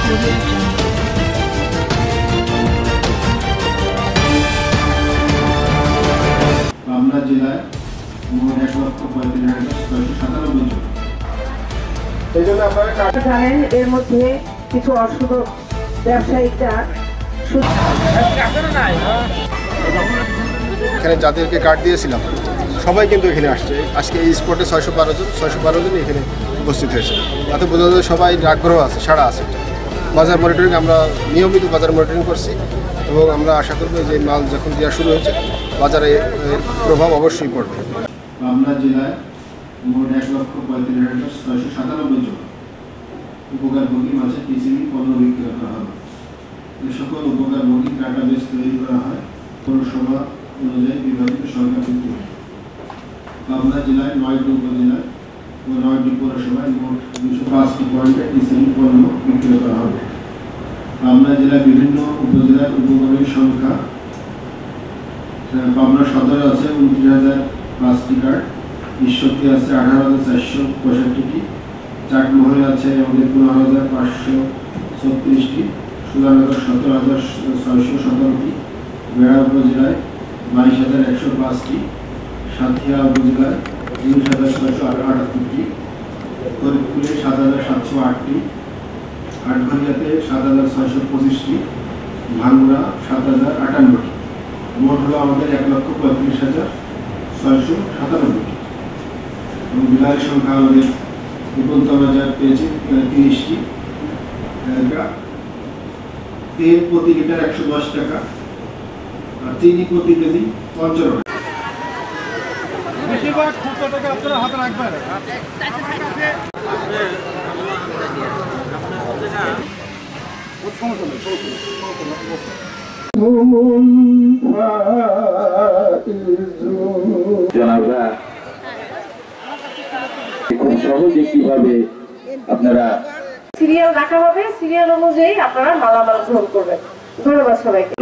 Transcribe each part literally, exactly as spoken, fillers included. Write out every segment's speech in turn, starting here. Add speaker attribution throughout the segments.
Speaker 1: পাবনা জেলায় মোট এক লক্ষ পঁয়ত্রিশ হাজার ছয়শো সাতানব্বই জন। এই জন্য আপনারা
Speaker 2: জানেন এর মধ্যে কিছু অশুভ ব্যবসায়িকরা
Speaker 1: এখানে যাদেরকে কার্ড দিয়েছিলাম সবাই কিন্তু এখানে আসছে। আজকে এই স্পটে ছয়শো বারো জন ছয়শো বারো জন এখানে উপস্থিত হয়েছে। তাতে বোঝা যায় সবাই আগ্রহ আছে, সাড়া আছে। বাজার মনিটরিং আমরা নিয়মিত বাজার মনিটরিং করছি এবং আমরা আশা করব যে মাল যখন দেওয়া শুরু হয়েছে বাজারে এর প্রভাব অবশ্যই পড়বে। পাবনা জেলায় মোট এক লক্ষ পঁয়ত্রিশ হাজার ছয়শো সাতানব্বই জন উপকারভোগী মাঝে টিসিবি পণ্য বিক্রয় করা হবে। এই সকল উপকারভোগী ডাটাবেস তৈরি করা হয় পৌরসভা অনুযায়ী বিভাজিত সংখ্যা ভিত্তিতে। পাবনা জেলায় নয়টি উপজেলায় ও নয়টি পৌরসভায় মোট দুশো পাঁচটি পয়েন্টে টিসিবি পণ্য বিক্রয় করা হবে। পাবনা জেলায় বিভিন্ন উপজেলার উপকরণের সংখ্যা পাবনা সদরে আছে উনত্রিশ হাজার পাঁচটি কার্ড, ঈশ্বরদী আছে আঠারো হাজার চারশো পঁয়ষট্টিটি, চাটমোহরে আছে আমাদের পনেরো হাজার পাঁচশো ছত্রিশটি, সুধানগর সতেরো হাজার ছয়শো সতেরোটি, বেড়া উপজেলায় বাইশ হাজার একশো পাঁচটি, সাতক্ষীরা উপজেলায় উনিশ হাজার ছয়শো আটাত্তরটি, ফরিদপুরে সাত হাজার সাতশো আটটি, আটঘরিয়াতে সাত হাজার ছয়শো পঁচিশটি, ভাঙ্গুড়া সাত হাজার আটান্নটি। মোট হলো আমাদের এক লক্ষ পঁয়ত্রিশ হাজার ছয়শো সাতানব্বইটি এবং বিলাসের সংখ্যা আমাদের নিকটতম বাজার পেয়েছে তিরিশটি। তেল প্রতি লিটার একশো দশ টাকা আর চিনি প্রতি কেজি পঞ্চান্ন টাকা। বেশিরভাগ খুচরা টাকা আপনারা হাতে রাখবেন।
Speaker 3: খুব সহজে কিভাবে আপনারা
Speaker 2: সিরিয়াল রাখা হবে, সিরিয়াল অনুযায়ী আপনারা মালামাল গ্রহণ করবেন। ধন্যবাদ সবাইকে।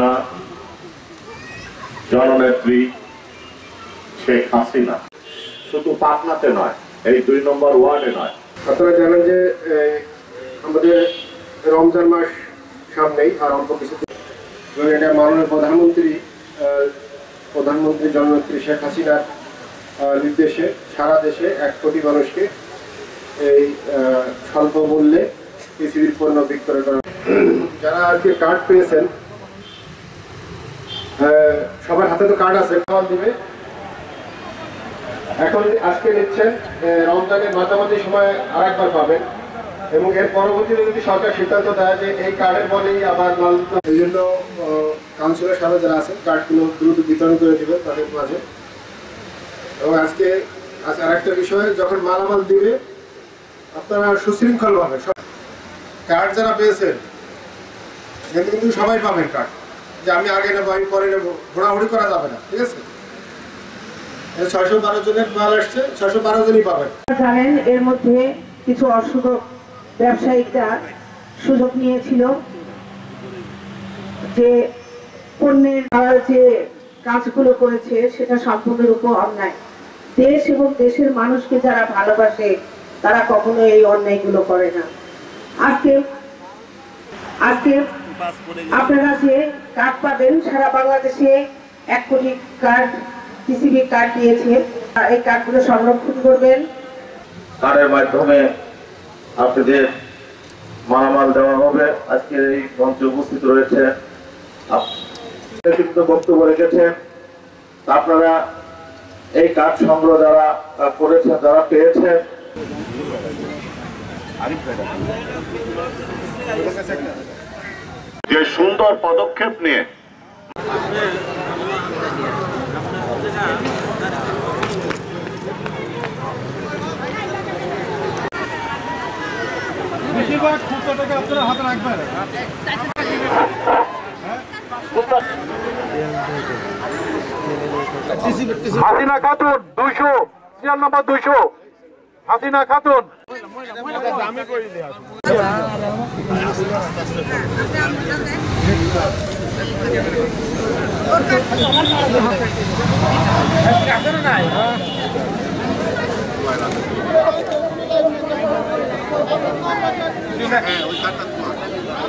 Speaker 3: জননেত্রী শেখ হাসিনা শুধু পাবনাতে নয়, এই দুই নম্বর ওয়ার্ডে নয়।
Speaker 1: আপনারা জানেন যে আমাদের রমজান মাস সামনেই আর অল্প কিছুদিন, এটা মাননীয় প্রধানমন্ত্রী প্রধানমন্ত্রী জননেত্রী শেখ হাসিনার নির্দেশে সারা দেশে এক কোটি মানুষকে এই স্বল্প মূল্যে পৃথিবীর পণ্য বিক্রয় করা। যারা আজকে কার্ড পেয়েছেন সবার হাতে তো কার্ড আছে, খাওয়ান দিবে। এখন আজকে নিচ্ছেন, রমজানের মাঝামাঝি সময় আর একবার পাবেন এবং এর পরবর্তীতে যদি সরকার সিদ্ধান্ত দেয় যে এই কার্ডের বলেই আবার মাল, এই জন্য কাউন্সিলর সাহেব যারা আছেন কার্ডগুলো দ্রুত বিতরণ করে দিবে তাদের মাঝে। এবং আজকে আজকে আরেকটা বিষয়, যখন মালামাল দিবে আপনারা সুশৃঙ্খলভাবে কার্ড যারা পেয়েছেন কিন্তু কিন্তু সবাই পাবেন কার্ড, যে আমি আগে নেবো আমি পরে নেবো, ঘোরাঘুরি করা যাবে না, ঠিক আছে? ছয়শো বারো জনের মাল আসছে, ছয়শো বারো জনই পাবেন।
Speaker 2: জানেন এর মধ্যে কিছু অশুভ ব্যবসায়িকরা সুযোগ নিয়েছিল যে পণ্যের যে কাজগুলো করেছে সেটা সম্পূর্ণরূপে অন্যায়। দেশ এবং দেশের মানুষকে যারা ভালোবাসে তারা কখনো এই অন্যায়গুলো করে না। আজকে আজকে আপনারা যে কার্ড পাবেন, সারা বাংলাদেশে এক কোটি কার্ড টিসিবি কার্ড দিয়েছে, এই কার্ডগুলো সংরক্ষণ করবেন।
Speaker 3: কার্ডের মাধ্যমে আপনাদের মালামাল দেওয়া হবে। আজকে এই মঞ্চে উপস্থিত রয়েছে বক্তব্য রেখেছেন। আপনারা এই কার্ড সংগ্রহ যারা করেছেন, যারা পেয়েছেন, যে সুন্দর পদক্ষেপ নিয়ে
Speaker 1: বেশিরভাগ খুচরা টাকা আপনারা হাতে রাখবেন।
Speaker 3: হাসিনা খাতুন দুইশো সিরিয়াল নাম্বার দুইশো, হাসিনা খাতুন।
Speaker 1: হ্যাঁ ওই কার্ডটা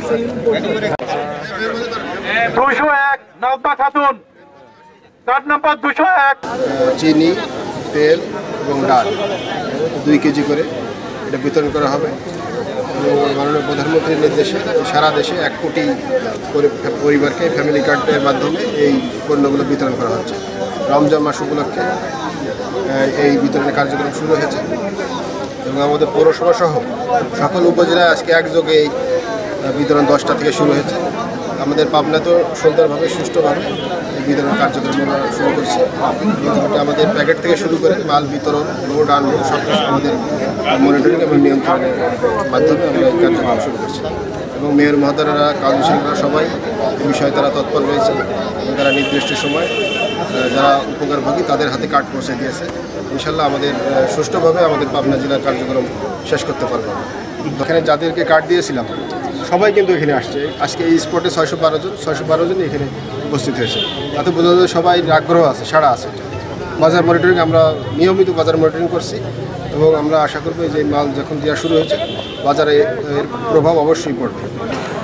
Speaker 4: দুশো এক নাজমা খাতুন, কার্ড নাম্বার দুশো এক।
Speaker 1: চিনি, তেল এবং ডাল দুই কেজি করে এটা বিতরণ করা হবে এবং মাননীয় প্রধানমন্ত্রীর নির্দেশে সারা দেশে এক কোটি করে পরিবারকে ফ্যামিলি কার্ডের মাধ্যমে এই পণ্যগুলো বিতরণ করা হচ্ছে। রমজান মাস উপলক্ষে এই বিতরণের কার্যক্রম শুরু হয়েছে এবং আমাদের পৌরসভা সহ সকল উপজেলায় আজকে একযোগে এই বিতরণ দশটা থেকে শুরু হয়েছে। আমাদের পাবনাতেও সুন্দরভাবে সুষ্ঠুভাবে এই বিতরণ কার্যক্রম আমরা শুরু করছি। মোটামুটি আমাদের প্যাকেট থেকে শুরু করে মাল বিতরণ, লোড আনলোড সব কিছু আমাদের মনিটরিং এবং নিয়ন্ত্রণের মাধ্যমে আমরা এই কার্যক্রম শুরু করছি এবং মেয়র মহোদয়রা, কাউন্সিলররা সবাই এই বিষয়ে তারা তৎপর রয়েছে এবং তারা নির্দিষ্ট সময় যারা উপকারভোগী তাদের হাতে কার্ড পৌঁছে দিয়েছে। ইনশাল্লাহ আমাদের সুষ্ঠুভাবে আমাদের পাবনা জেলার কার্যক্রম শেষ করতে পারবো। এখানে যাদেরকে কার্ড দিয়েছিলাম সবাই কিন্তু এখানে আসছে। আজকে এই স্পটে ছয়শো বারো জন ছয়শো বারো জনই এখানে উপস্থিত হয়েছে। তাতে বোঝা যায় সবাই আগ্রহ আছে, সাড়া আছে। বাজার মনিটরিং আমরা নিয়মিত বাজার মনিটরিং করছি এবং আমরা আশা করব যে মাল যখন দেওয়া শুরু হয়েছে বাজারে এর প্রভাব অবশ্যই পড়বে।